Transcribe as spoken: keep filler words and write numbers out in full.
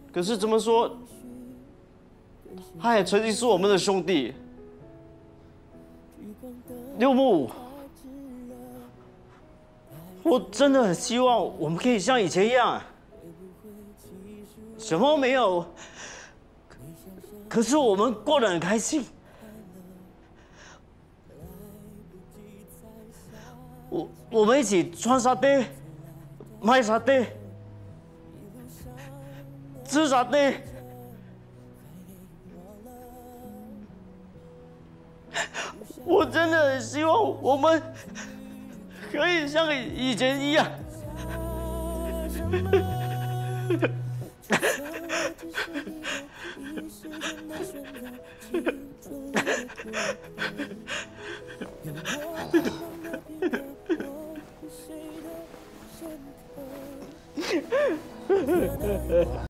可是怎么说，他也曾经是我们的兄弟。六木，我真的很希望我们可以像以前一样，什么没有，可是我们过得很开心。我我们一起穿沙堆，卖沙堆，吃沙堆。 我真的很希望我们可以像以前一样。